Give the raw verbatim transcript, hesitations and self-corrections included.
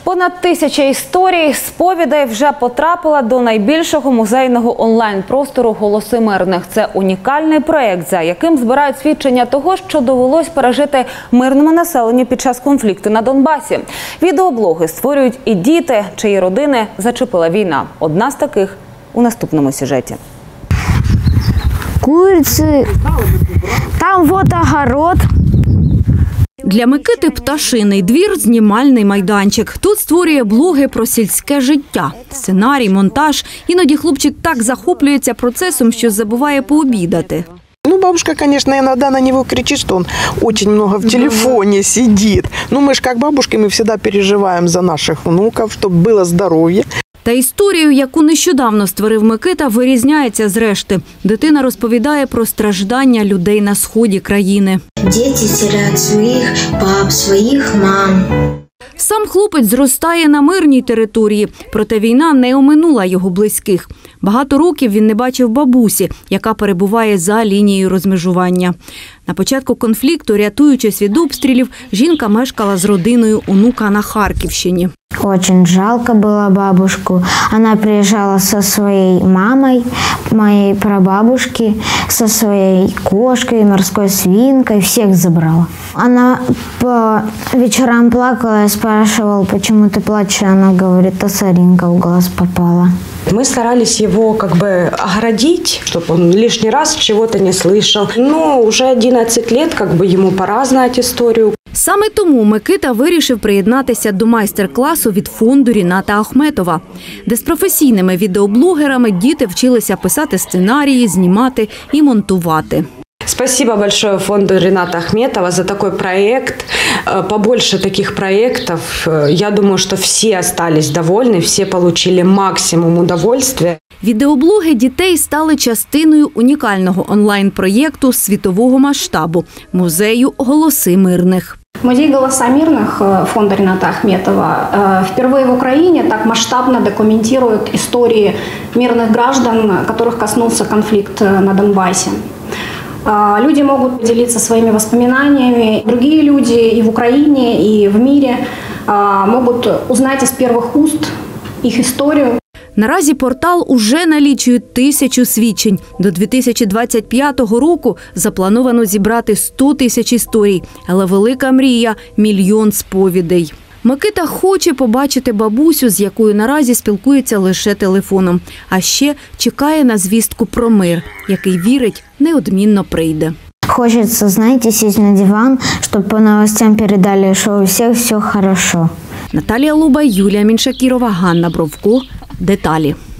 Понад тисяча історій, сповідей вже потрапила до найбільшого музейного онлайн-простору «Голоси мирних». Це унікальний проєкт, за яким збирають свідчення того, що довелось пережити мирному населенню під час конфлікту на Донбасі. Відеоблоги створюють і діти, чиї родини зачепила війна. Одна з таких у наступному сюжеті. Куриці, там вот огород. Для Микити пташиний двір – знімальний майданчик. Тут створює блоги про сільське життя, сценарій, монтаж. Іноді хлопчик так захоплюється процесом, що забуває пообідати. Ну, бабушка, конечно, иногда на него кричит, что он очень много в телефоне сидит. Но мы же как бабушки, мы всегда переживаем за наших внуков, чтобы было здоровье. Та історію, яку нещодавно створив Микита, вирізняється з решти. Дитина розповідає про страждання людей на сході країни. Діти теряють своїх пап, своїх мам. Сам хлопець зростає на мирній території, проте війна не оминула його близьких. Багато років він не бачив бабусі, яка перебуває за лінією розмежування. На початку конфлікту, рятуючись від обстрілів, жінка мешкала з родиною онука на Харківщині. Очень жалко было бабушку. Она приезжала со своей мамой, моей прабабушки, со своей кошкой, морской свинкой, всех забрала. Она по вечерам плакала, я спрашивала, почему ты плачешь, она говорит, а соринка в глаз попала. Мы старались его как бы оградить, чтобы он лишний раз чего-то не слышал. Но уже одиннадцать лет как бы ему пора знать историю. Саме тому Микита вирішив приєднатися до майстер-класу від фонду Ріната Ахметова, де з професійними відеоблогерами діти вчилися писати сценарії, знімати і монтувати. Спасибо большое фонду Рината Ахметова за такой проект. Побольше таких проектов. Я думаю, что все остались довольны, все получили максимум удовольствия. Відеоблоги дітей стали частиною унікального онлайн-проєкту світового масштабу – музею «Голоси мирних». Музей «Голоса мирных» фонда Рината Ахметова впервые в Украине так масштабно документирует истории мирных граждан, которых коснулся конфликт на Донбассе. Люди могут делиться своими воспоминаниями. Другие люди и в Украине, и в мире могут узнать из первых уст их историю. Наразі портал уже налічує тисячу свідчень. До дві тисячі двадцять п'ятого року заплановано зібрати сто тисяч історій. Але велика мрія – мільйон сповідей. Микита хоче побачити бабусю, з якою наразі спілкується лише телефоном. А ще чекає на звістку про мир, який, вірить, неодмінно прийде. Хочется, знаете, сесть на диван, чтобы по новостям передали, что у всех все хорошо. Наталія Луба, Юлія Міншакірова, Ганна Бровко. Деталі.